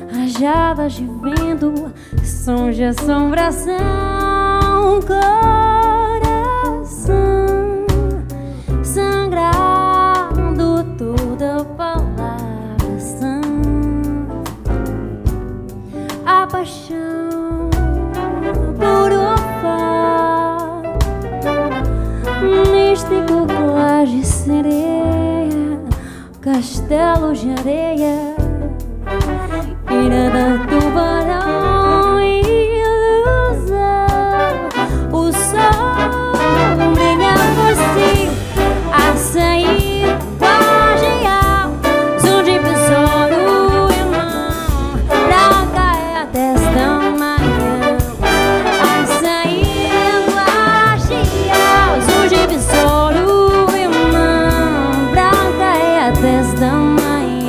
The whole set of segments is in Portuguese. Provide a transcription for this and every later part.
rajadas de vento, sons de assombração, coração sangrando, toda palavra sã, a paixão por orfar, místico clã de sereia, castelo de areia, ira da tubarão, ilusão. O sol brilha por si, a sair guardião, som de besouro, irmão, branca é a testa manhã. A sair guardião, som de besouro, irmão, branca é a testa manhã.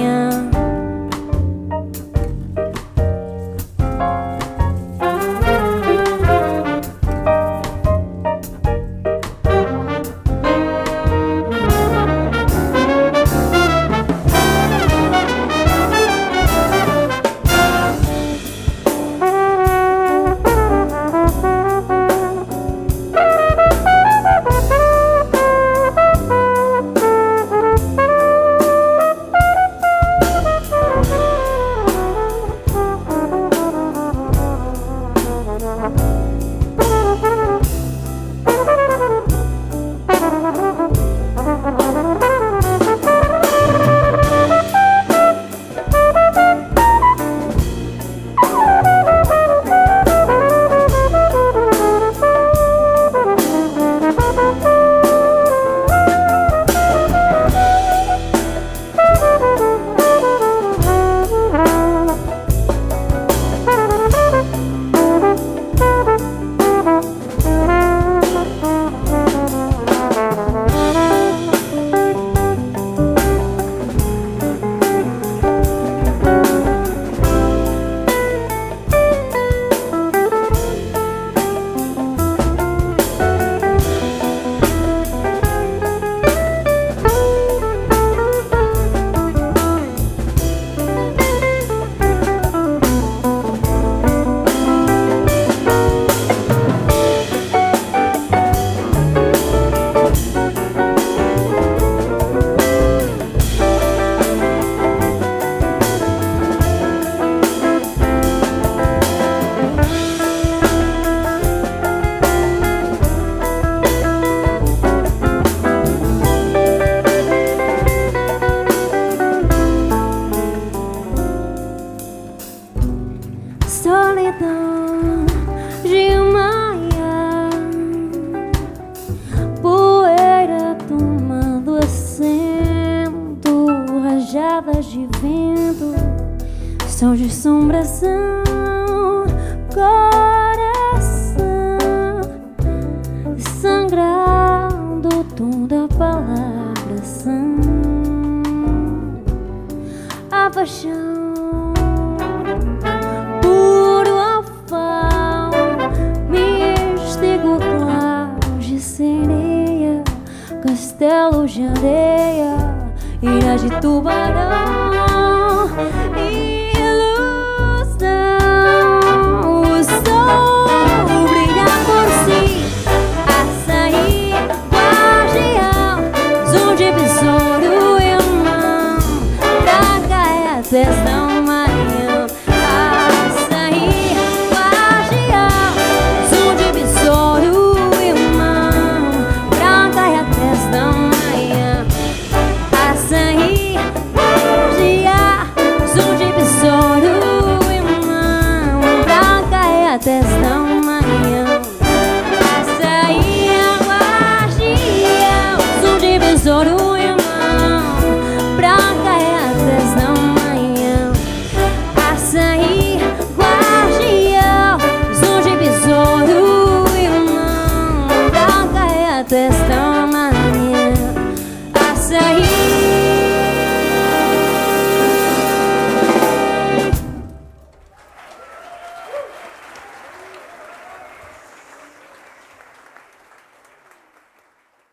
Solidão de manhã, poeira tomando assento, rajadas de vento, som de assombração, coração sangrando, toda palavra sã, a paixão sereia, castelo de areia, ira de tubarão.